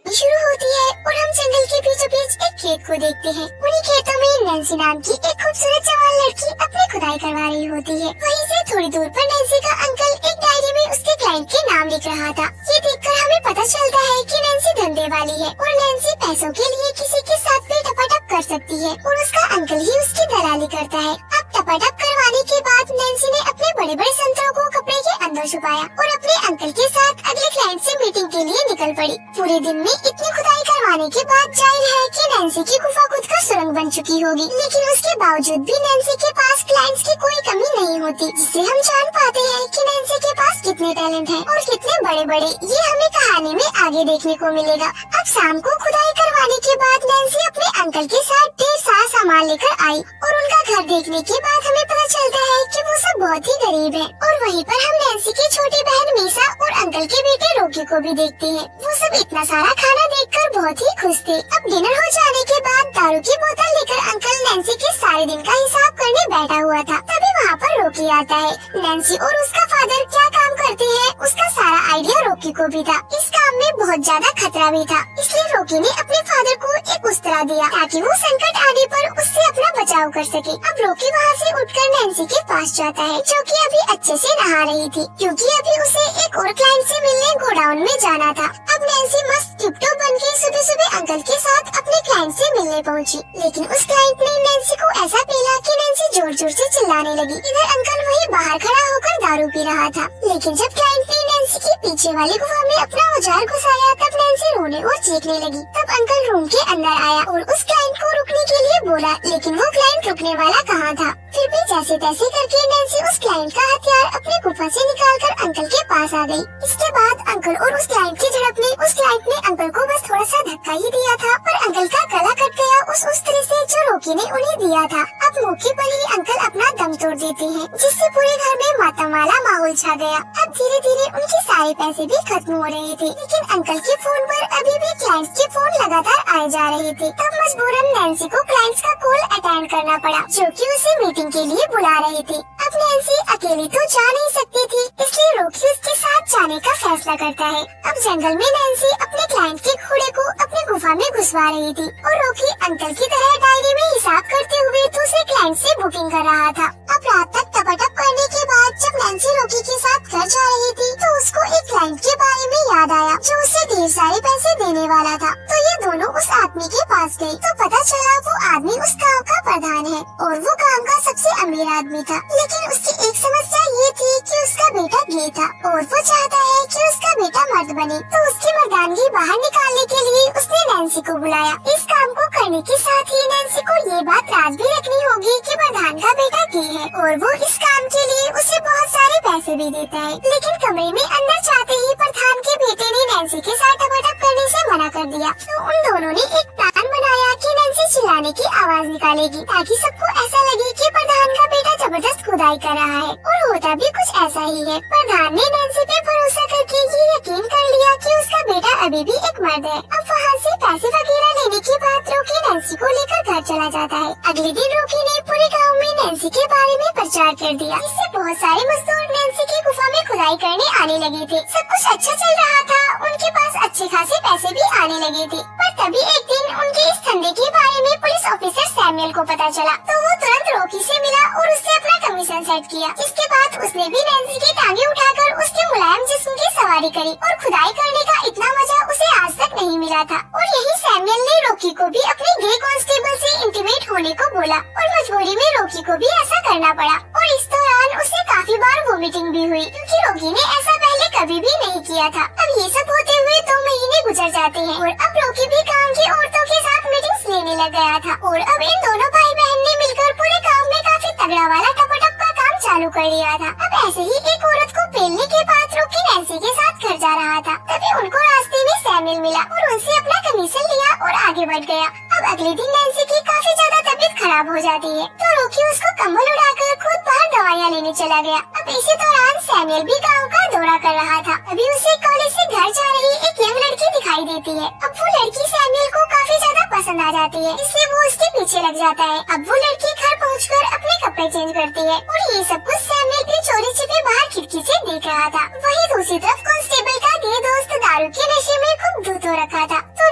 शुरू होती है और हम जंगल के बीचों बीच एक खेत को देखते हैं। उन्हीं खेतों में नैन्सी नाम की एक खूबसूरत जवान लड़की अपनी खुदाई करवा रही होती है। वहीं से थोड़ी दूर पर नैन्सी का अंकल एक डायरी में उसके क्लाइंट के नाम लिख रहा था। ये देखकर हमें पता चलता है कि नैन्सी धंधे वाली है और नैन्सी पैसों के लिए किसी के साथ भी टपाटप कर सकती है और उसका अंकल ही उसकी दलाली करता है। अब टपाटप करवाने के बाद नैन्सी ने अपने बड़े बड़े संतरों को कपड़े के अंदर छुपाया और अपने अंकल के साथ अगले क्लाइंट से मीटिंग के लिए निकल पड़ी। पूरे दिन में इतनी खुदाई करवाने के बाद जाहिर है कि नैन्सी की गुफा खुद का सुरंग बन चुकी होगी, लेकिन उसके बावजूद भी नैन्सी के पास क्लाइंट्स की कोई कमी नहीं होती, जिससे हम जान पाते हैं कि नैन्सी के पास कितने टैलेंट हैं और कितने बड़े बड़े। ये हमें कहानी में आगे देखने को मिलेगा। अब शाम को खुदाई करवाने के बाद नैन्सी अपने अंकल के साथ ढेर सारा सामान लेकर आई और उनका घर देखने के बाद हमें पता चलता है कि वो सब बहुत ही गरीब है। और वहीं पर हम नैन्सी की छोटी बहन मीसा और अंकल के बेटे रोकी को भी देखते हैं। वो सब इतना सारा खाना देखकर बहुत ही खुश थे। अब डिनर हो जाने के बाद दारू की बोतल लेकर अंकल नैन्सी के सारे दिन का हिसाब करने बैठा हुआ था। तभी वहाँ पर रोकी आता है। नैन्सी और उसका फादर क्या काम करते हैं उसका सारा आइडिया रोकी को भी था। इस काम में बहुत ज्यादा खतरा भी था, इसलिए रोकी ने अपने फादर को एक उस्तरा दिया ताकि वो संकट आने पर उससे अपना बचाव कर सके। अब रोकी वहाँ से उठकर नैन्सी के पास जाता है, जो कि अभी अच्छे से नहा रही थी, क्योंकि अभी उसे एक और क्लाइंट से मिलने गोडाउन में जाना था। अब नैन्सी मस्त टिपटॉप बन के सुबह सुबह अंकल के साथ अपने क्लाइंट से मिलने पहुंची, लेकिन उस क्लाइंट ने नैन्सी को ऐसा पीला कि नैन्सी जोर जोर से चिल्लाने लगी। इधर अंकल वही बाहर खड़ा होकर दारू पी रहा था, लेकिन जब क्लाइंट ने नैन्सी की पीछे वाली गुफा में अपना औजार घुसाया तब नैन्सी रोने और चीखने लगी। तब अंकल रूम के अंदर आया और उस क्लाइंट को रुकने के लिए बोला, लेकिन वो क्लाइंट रुकने वाला कहाँ था। फिर भी जैसे तैसे करके नैन्सी उस क्लाइंट का हथियार अपनी गुफा से निकालकर अंकल के पास आ गई। इसके बाद अंकल और उस क्लाइंट की झड़प में उस क्लाइंट ने अंकल को बस थोड़ा सा धक्का ही दिया था, पर अंकल का गला कट गया उस उस्तरे से जो रोकी ने उन्हें दिया था। अब मौके पर ही अंकल अपना दम तोड़ देते हैं, जिससे पूरे घर में मातम वाला माहौल छा गया। अब धीरे धीरे उनके सारे पैसे भी खत्म हो रहे थे, लेकिन अंकल के फोन पर अभी भी क्लाइंट्स के फोन लगातार आए जा रहे थे। तब मजबूरन नैन्सी को क्लाइंट्स का कॉल अटेंड करना पड़ा, जो कि उसे मीटिंग के लिए बुला रहे थे। अब नैन्सी अकेली तो जा नहीं सकती थी, इसलिए रोकी उसके साथ जाने का फैसला करता है। अब जंगल में नैन्सी अपने क्लाइंट के घोड़े को अपनी गुफा में घुसवा रही थी और रोकी अंकल की तरह डायरी में हिसाब करते हुए दूसरे क्लाइंट से बुकिंग कर रहा था। अब रात तक टपाटप करने के बाद जब नैन्सी रोकी के साथ घर जा रही थी तो उसको एक क्लाइंट के बारे में याद आया, जो उसे ढेर सारे पैसे देने वाला था। तो ये दोनों उस आदमी के पास गए तो पता चला वो आदमी उस गाँव का प्रधान है और वो गाँव का सबसे अमीर आदमी था। लेकिन उसकी एक समस्या ये थी कि उसका बेटा गे था और वो चाहता है कि उसका बेटा मर्द बने। तो उसकी मर्दानगी बाहर निकालने के लिए उसने नैन्सी को बुलाया। इस काम को करने के साथ ही नैन्सी को ये बात राज भी रखनी होगी कि प्रधान का बेटा गे है और वो इस काम के लिए उसे बहुत सारे पैसे भी देता है। लेकिन कमरे में अंदर जाते ही प्रधान के बेटे ने नैन्सी के साथ टपाटप करने से मना कर दिया। तो उन दोनों ने एक प्लान बनाया कि नैन्सी चिल्लाने की आवाज निकालेगी ताकि सबको ऐसा लगे कि प्रधान का बेटा जबरदस्त खुदाई कर रहा है, और होता भी कुछ ऐसा ही है। प्रधान ने नैन्सी पे भरोसा करके ये यकीन कर लिया कि उसका बेटा अभी भी एक मर्द है। अब वहाँ से पैसे वगैरह लेने के बाद रोकी नैन्सी को लेकर घर चला जाता है। अगले दिन रोकी ने पूरे गाँव में नैन्सी के बारे में प्रचार कर दिया, जिससे बहुत सारे मजदूर नैन्सी की गुफा में खुदाई करने आने लगे थे। सब कुछ अच्छा चल रहा था, उनके पास अच्छे खासे पैसे भी आने लगे थे। पर तभी एक दिन उनके इस धंधे के बारे में पुलिस ऑफिसर सैमुअल को पता चला, तो वो तुरंत रोकी से मिला और उससे अपना कमीशन सेट किया। इसके बाद उसने भी नैन्सी की टांगे उठाकर उसके मुलायम जिस्म की सवारी करी और खुदाई करने का इतना मजा उसे आज तक नहीं मिला था। और यही सैमुअल ने रोकी को भी अपने गे कांस्टेबल से इंटीमेट होने को बोला और मजबूरी में रोकी को भी ऐसा करना पड़ा। और इस दौरान उसे काफी बार वोमिटिंग भी हुई, क्योंकि रोकी ने ऐसा पहले कभी भी नहीं किया था। अब ये सब होते हुए 2 महीने गुजर जाते हैं और अब रोकी भी गाँव की औरतों के साथ मीटिंग्स लेने लग गया था। और अब इन दोनों भाई बहन ने मिलकर पूरे गाँव में काफी तगड़ा वाला टपाटप का काम चालू कर लिया था। अब ऐसे ही एक औरत को पेलने के बाद रोकी नैन्सी के साथ घर जा रहा था, तभी उनको रास्ते में सैमुअल मिला और उनसे अपना कमीशन लिया और आगे बढ़ गया। अब अगले दिन नैन्सी की काफी ज्यादा तबीयत खराब हो जाती है, तो रोकी उसको कंबल उड़ाकर खुद बाहर दवाइयाँ लेने चला गया। अब इसी दौरान सैमुअल भी गाँव का दौरा कर रहा था। अभी उसे कॉलेज से घर जा रही एक यंग लड़की दिखाई देती है। अब वो लड़की सैमुअल को काफी ज्यादा पसंद आ जाती है, इसलिए वो उसके पीछे लग जाता है। अब वो लड़की घर पहुंचकर अपने कपड़े चेंज करती है और ये सब कुछ सैमुअल भी चोरी छिपे बाहर खिड़की से देख रहा था। वहीं दूसरी तरफ कांस्टेबल का गे दोस्त दारू के नशे में खूब धुत हो रखा था, तो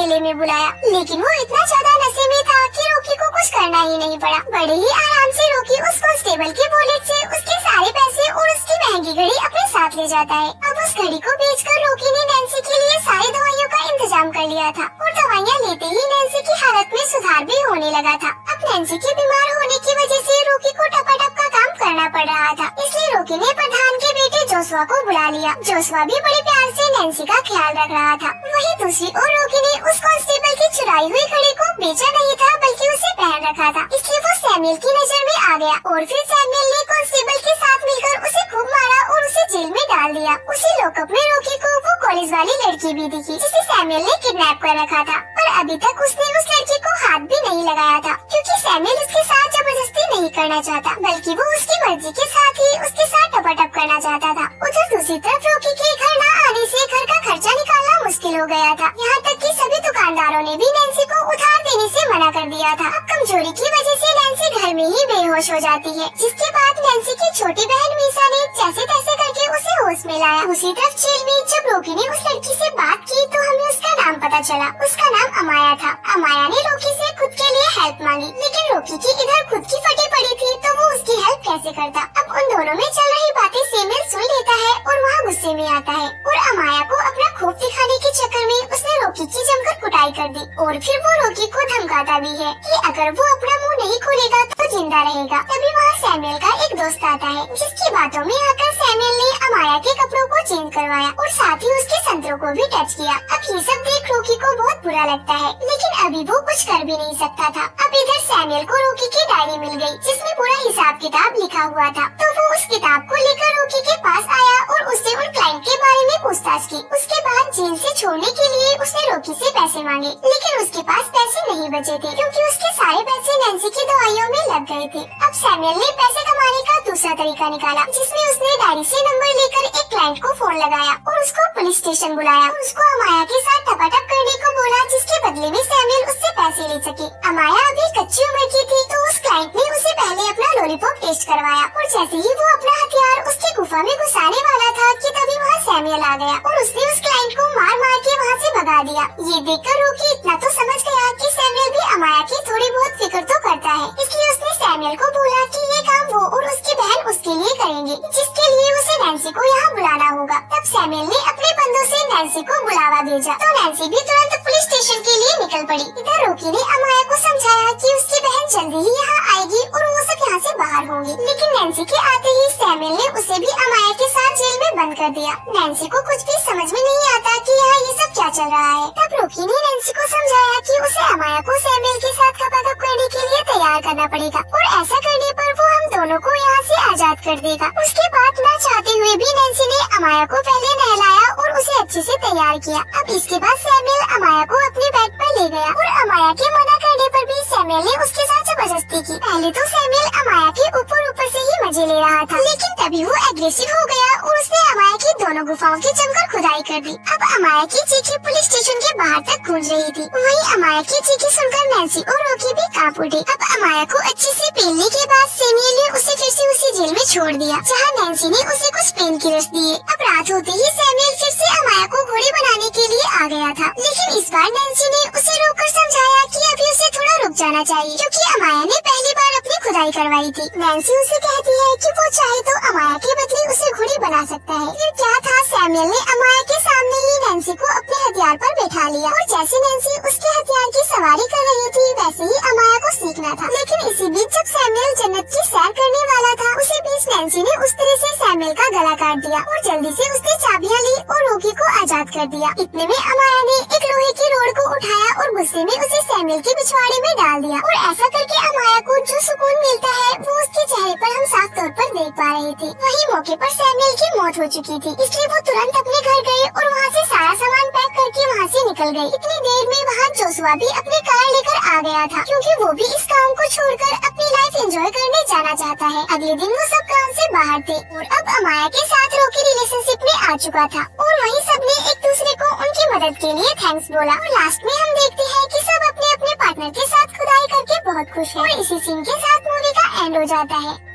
अकेले में बुलाया, लेकिन वो इतना ज्यादा नशे में था कि रॉकी को कुछ करना ही नहीं पड़ा। बड़े ही आराम से रॉकी उस कांस्टेबल के वॉलेट से उसके सारे पैसे और उसकी महंगी घड़ी अपने साथ ले जाता है। अब उस घड़ी को बेचकर रॉकी ने नैन्सी के लिए सारी दवाइयों का इंतजाम कर लिया था और दवाइयाँ लेते ही नैन्सी की हालत में सुधार भी होने लगा था। अब नैन्सी के बीमार होने की वजह से रॉकी को टपाटप का काम करना पड़ रहा था, इसलिए रॉकी ने प्रधान के बेटे जोशुआ को बुला लिया। जोशुआ भी बड़े प्यार से नैन्सी का ख्याल रख रहा था। वहीं दूसरी ओर रॉकी ने उस कांस्टेबल की चुराई हुई घड़ी को बेचा नहीं था, बल्कि उसे पहन रखा था, इसलिए वो सैमुअल की नजर में आ गया और फिर सैमुअल ने कांस्टेबल के साथ मिलकर उसे खूब मारा और उसे जेल में डाल दिया। उसी लॉकअप में रॉकी को वो कॉलेज वाली लड़की भी दिखी जिसे सैमुअल ने किडनैप कर रखा था, पर अभी तक उसने उस लड़की को हाथ भी नहीं लगाया था, क्योंकि सैमुअल उसके साथ जबरदस्ती नहीं करना चाहता, बल्कि वो उसकी मर्जी के साथ ही उसके साथ टपाटप करना चाहता था। उधर दूसरी तरफ रॉकी के घर न आने से घर का खर्चा निकालना मुश्किल हो गया था। यहाँ तक कि सभी दुकानदारों ने भी नैन्सी को उधार देने से मना कर दिया था। अब कमजोरी की वजह से नैन्सी घर में ही बेहोश हो जाती है, जिसके बाद नैन्सी की छोटी बहन मीसा ने जैसे तैसे करके उसे होश में लाया। दूसरी तरफ जेल में जब रॉकी ने उस लड़की से बात की तो हमें उसका नाम पता चला। उसका नाम अमाया था। अमाया ने रॉकी से खुद के लिए हेल्प मांगी, लेकिन रॉकी की इधर खुद की फटी पड़ी थी तो वो उसकी हेल्प कैसे करता। अब उन दोनों में चल रही बातें सैमुअल सुन लेता है और वहाँ गुस्से में आता है और अमाया को अपना खौफ दिखाने के चक्कर में उसने रॉकी की जमकर कुटाई कर दी और फिर वो रॉकी को धमकाता भी है कि अगर वो अपना मुंह नहीं खोलेगा तो जिंदा रहेगा। तभी वहाँ सैमुअल का एक दोस्त आता है, जिसकी बातों में आकर सैमुअल ने अमाया के कपड़ों को चेंज करवाया और साथ ही उसके संतरों को भी टच किया। अब ये सब देख रॉकी को बहुत बुरा लगता है, लेकिन अभी वो कुछ कर भी नहीं सकता था। अब इधर सैमुअल को रॉकी की डायरी मिल गई, जिसमें पूरा हिसाब किताब लिखा हुआ था, तो वो उस किताब को लेकर रॉकी के पास आया और उससे उन क्लाइंट के बारे में पूछताछ की। उसके बाद जेल से छोड़ने के लिए उसने रॉकी से पैसे मांगे, लेकिन उसके पास पैसे नहीं बचे थे, क्योंकि उसके सारे पैसे नैन्सी की दवाइयों में लग गए थे। अब सैमुअल ने पैसे कमाने का दूसरा तरीका निकाला, जिसमें उसने डायरी से नंबर लेकर एक क्लाइंट को फोन लगाया और उसको पुलिस स्टेशन बुलाया और उसको अमाया के साथ टपाटप करने को बोला, जिसके बदले में सैमुअल उससे पैसे ले सके। अमाया अभी कच्ची उम्र की थी, तो उस क्लाइंट ने उसे पहले अपना लॉलीपॉप टेस्ट करवाया और जैसे ही वो अपना हथियार उसकी गुफा में घुसाने वाला था कि तभी वहाँ सैमुअल आ गया और उसने उस क्लाइंट को मार मार के वहाँ से भगा दिया। ये देखकर रॉकी इतना तो समझ गया कि सैमुअल भी अमाया की थोड़ी बहुत फिक्र तो करता है, इसलिए उसने सैमुअल को बोला कि ये काम वो और उसकी बहन उसके लिए करेंगे, जिसके लिए उसे नैन्सी को यहाँ बुलाना होगा। तब सैमुअल ने अपने बंदों से नैन्सी को बुलावा भेजा, तो नैन्सी भी तुरंत पुलिस स्टेशन के लिए निकल पड़ी। इधर रॉकी ने अमाया को समझाया कि उसकी बहन जल्दी ही यहाँ आएगी और वो सब यहाँ से बाहर होंगे, लेकिन नैन्सी के आते ही सैमुअल ने उसे भी अमाया के साथ जेल में बंद कर दिया। नैन्सी को कुछ भी समझ में नहीं आता कि यहाँ ये सब क्या चल रहा है। तब रॉकी ने नैन्सी को समझाया कि उसे अमाया को सैमुअल के साथ खपाखप करने के लिए तैयार करना पड़ेगा और ऐसा करने पर वो हम दोनों को यहाँ से आजाद कर देगा। उसके बाद न चाहते हुए भी नैन्सी ने अमाया को पहले नहलाया और उसे अच्छे से तैयार किया। अब इसके बाद सैमुअल अमाया को अपने बेड पर ले गया और अमाया के मना करने पर भी सैमुअल ने उसके साथ जबरदस्ती की। पहले तो सैमुअल अमाया के ऊपर से ही मजे ले रहा था, लेकिन तभी वो एग्रेसिव हो गया और उसने अमाया की दोनों गुफाओं की जमकर खुदाई कर दी। अब अमाया की चीखें पुलिस स्टेशन के बाहर तक गूंज रही थी। वहीं अमाया की चीखें सुनकर नैन्सी और रॉकी भी कांप उठे। अब अमाया को अच्छे से पीलने के बाद सैमुअल ने उसे फिर से उसी जेल में छोड़ दिया, जहाँ नैन्सी ने उसे कुछ पेन किलर्स दिए। अब रात होते ही सैमुअल फिर से अमाया को घोड़े बनाने के लिए आ गया था, लेकिन इस बार नैन्सी ने उसे रोककर समझाया कि अभी उसे थोड़ा रुक जाना चाहिए, क्योंकि अमाया ने पहली बार अपनी खुदाई करवाई थी। नैन्सी उसे कहती है कि वो चाहे तो अमाया के बदले उसे घोड़ी बना सकता है। फिर क्या था, सैमुअल ने अमाया के सामने ही नैन्सी को अपने हथियार पर बैठा लिया और जैसे नैन्सी उसके हथियार की सवारी कर रही थी वैसे ही अमाया को सीखना था। लेकिन इसी बीच जब सैमुअल जन्नत की सैर करने वाला था, उसी बीच नैन्सी ने उस तरह से सैमुअल का गला काट दिया और जल्दी से उसने चाबियां ली और रॉकी को आजाद कर दिया। इतने में अमाया ने एक लोहे की रोड को उठाया और गुस्से में उसे सैमुअल के पिछवाड़े में डाल दिया और ऐसा करके अमाया को जो सुकून मिलता है वो उसके चेहरे पर हम साफ तौर पर देख पा रहे थे। वही मौके पर सैमुअल की मौत हो चुकी थी, इसलिए वो तुरंत अपने घर गए और वहाँ से सारा सामान पैक करके वहाँ से निकल गए। इतनी देर में वहाँ जोशुआ भी अपनी कार लेकर आ गया था, क्योंकि वो भी इस काम को छोड़कर अपनी लाइफ एंजॉय करने जाना चाहता है। अगले दिन वो सब काम से बाहर थे और अब अमाया के साथ रॉकी रिलेशनशिप में आ चुका था और वहीं सबने एक दूसरे को उनकी मदद के लिए थैंक्स बोला। और लास्ट में हम देखते हैं कि सब अपने अपने पार्टनर के साथ खुदाई करके बहुत खुश है और इसी सीन के साथ मूवी का एंड हो जाता है।